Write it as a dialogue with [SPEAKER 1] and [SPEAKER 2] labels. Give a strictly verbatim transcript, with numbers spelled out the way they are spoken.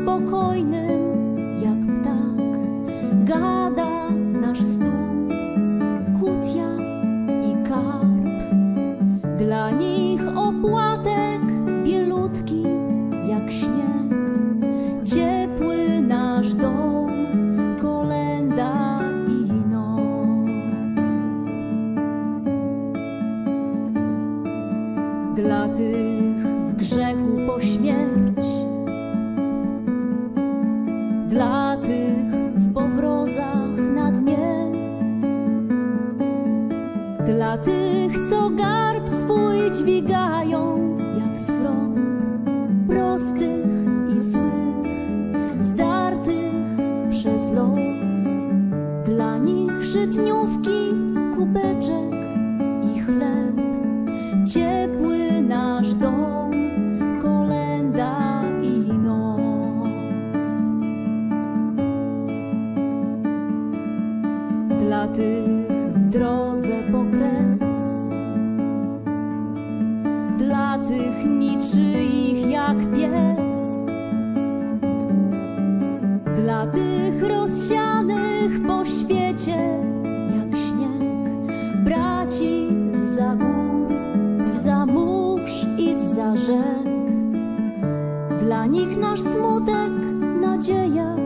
[SPEAKER 1] spokojnym jak ptak. Gada nasz stół, kutia i karp. Dla nich opłatek bielutki jak śnieg. Ciepły nasz dom, kolęda i noc. Dla tych w grzechu po śmierć, dla tych w powrozach na dnie, dla tych, co garb swój dźwigają jak schron, prostych i złych, zdartych przez los. Dla nich żytniówki, kubeczek i chleb, ciepły nasz dom, kolęda i noc. Dla tych w drodze po kres, dla tych niczyich jak pies, dla tych rozsianych po świecie jak śnieg, braci zza gór, zza mórz i zza rzek. Dla nich nasz smutek, nadzieja